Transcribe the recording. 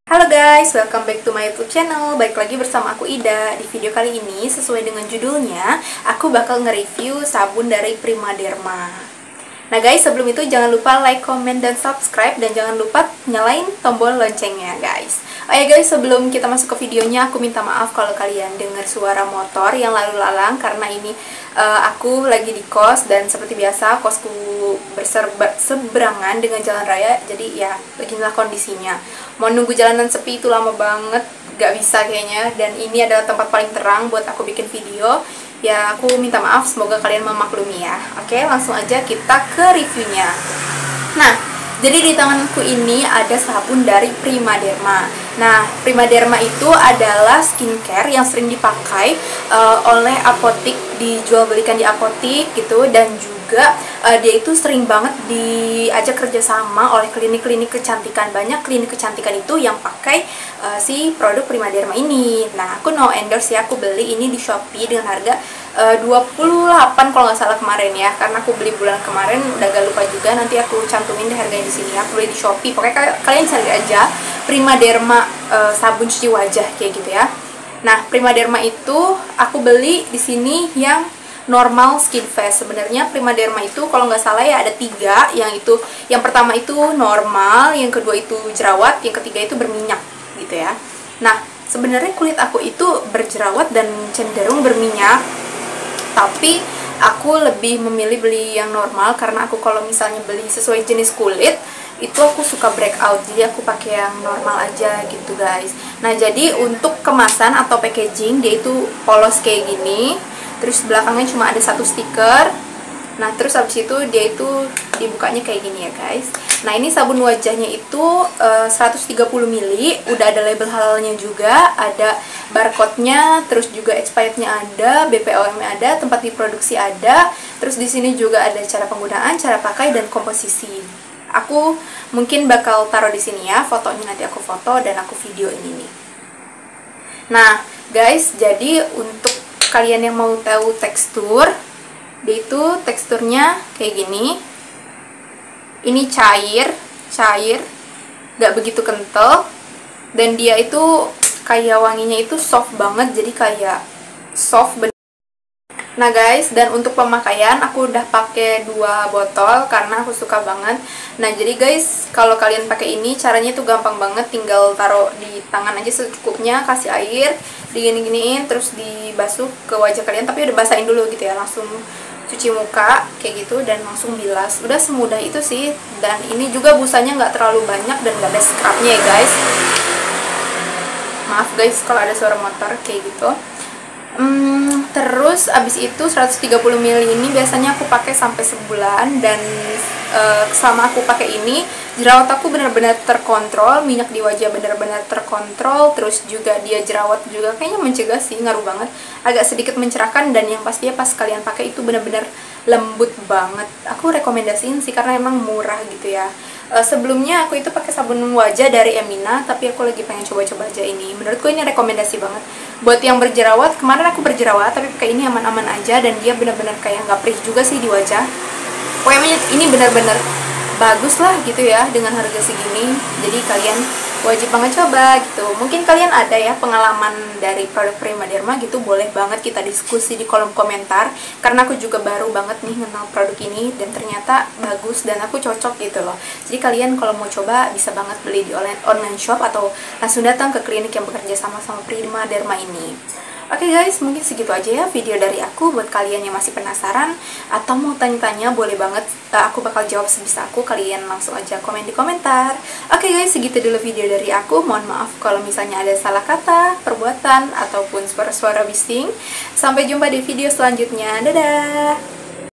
Halo guys, welcome back to my YouTube channel. Baik lagi bersama aku Ida. Di video kali ini, sesuai dengan judulnya, aku bakal nge-review sabun dari Primaderma. Nah guys, sebelum itu jangan lupa like, comment, dan subscribe. Dan jangan lupa nyalain tombol loncengnya guys. Oh ya guys, sebelum kita masuk ke videonya, aku minta maaf kalau kalian dengar suara motor yang lalu lalang. Karena ini aku lagi di kos, dan seperti biasa kosku berseberangan dengan jalan raya. Jadi ya, beginilah kondisinya. Mau nunggu jalanan sepi itu lama banget, gak bisa kayaknya. Dan ini adalah tempat paling terang buat aku bikin video. Ya, aku minta maaf, semoga kalian memaklumi ya. Oke, langsung aja kita ke reviewnya. Nah, jadi di tanganku ini ada sabun dari Primaderma. Nah, Primaderma itu adalah skincare yang sering dipakai oleh apotik, dijual belikan di apotik gitu. Dan juga dia itu sering banget diajak kerjasama oleh klinik-klinik kecantikan. Banyak klinik kecantikan itu yang pakai si produk Primaderma ini. Nah, aku no endorse ya, aku beli ini di Shopee dengan harga 28 kalau nggak salah kemarin ya, karena aku beli bulan kemarin, udah agak lupa juga. Nanti aku cantumin deh harganya di sini ya. Aku beli di Shopee. Pokoknya kalian cari aja Primaderma sabun cuci wajah kayak gitu ya. Nah, Primaderma itu aku beli di sini yang normal skin face. Sebenarnya Primaderma itu kalau nggak salah ya ada 3. Yang pertama itu normal, yang kedua itu jerawat, yang ketiga itu berminyak gitu ya. Nah, sebenarnya kulit aku itu berjerawat dan cenderung berminyak, tapi aku lebih memilih beli yang normal karena aku kalau misalnya beli sesuai jenis kulit itu aku suka breakout, jadi aku pakai yang normal aja gitu guys. Nah, jadi untuk kemasan atau packaging dia itu polos kayak gini, terus belakangnya cuma ada 1 stiker. Nah, terus habis itu dia itu dibukanya kayak gini ya guys. Nah, ini sabun wajahnya itu 130 ml, udah ada label halalnya juga, ada barcode-nya, terus juga expired-nya ada, BPOM-nya ada, tempat diproduksi ada. Terus di sini juga ada cara penggunaan, cara pakai, dan komposisi. Aku mungkin bakal taruh di sini ya, fotonya nanti aku foto dan aku video ini nih. Nah, guys, jadi untuk kalian yang mau tahu tekstur, dia itu teksturnya kayak gini. Ini cair, gak begitu kental, dan dia itu kayak wanginya itu soft banget, jadi kayak soft bener. Nah guys, dan untuk pemakaian aku udah pakai 2 botol karena aku suka banget. Nah, jadi guys, kalau kalian pakai ini caranya tuh gampang banget, tinggal taruh di tangan aja secukupnya, kasih air, digini-giniin, terus dibasuh ke wajah kalian, tapi udah basahin dulu gitu ya, langsung cuci muka kayak gitu dan langsung bilas. Udah semudah itu sih. Dan ini juga busanya nggak terlalu banyak dan nggak ada scrubnya ya guys. Maaf guys kalau ada suara motor kayak gitu. Terus abis itu 130 ml ini biasanya aku pakai sampai sebulan. Dan selama aku pakai ini, jerawat aku benar-benar terkontrol, minyak di wajah benar-benar terkontrol. Terus juga dia jerawat juga kayaknya mencegah sih, ngaruh banget, agak sedikit mencerahkan. Dan yang pastinya pas kalian pakai itu benar-benar lembut banget. Aku rekomendasiin sih karena emang murah gitu ya. Sebelumnya aku itu pakai sabun wajah dari Emina, tapi aku lagi pengen coba-coba aja ini. Menurutku ini rekomendasi banget buat yang berjerawat. Kemarin aku berjerawat tapi pakai ini aman-aman aja, dan dia benar-benar kayak nggak perih juga sih di wajah. Pokoknya ini benar-benar bagus lah gitu ya dengan harga segini. Jadi kalian wajib banget coba gitu. Mungkin kalian ada ya pengalaman dari produk Primaderma gitu, boleh banget kita diskusi di kolom komentar. Karena aku juga baru banget nih kenal produk ini dan ternyata bagus dan aku cocok gitu loh. Jadi kalian kalau mau coba bisa banget beli di online shop atau langsung datang ke klinik yang bekerja sama Primaderma ini. Oke guys, mungkin segitu aja ya video dari aku. Buat kalian yang masih penasaran atau mau tanya-tanya, boleh banget, aku bakal jawab sebisa aku. Kalian langsung aja komen di komentar. Oke guys, segitu dulu video dari aku. Mohon maaf kalau misalnya ada salah kata, perbuatan, ataupun suara-suara bising. Sampai jumpa di video selanjutnya. Dadah!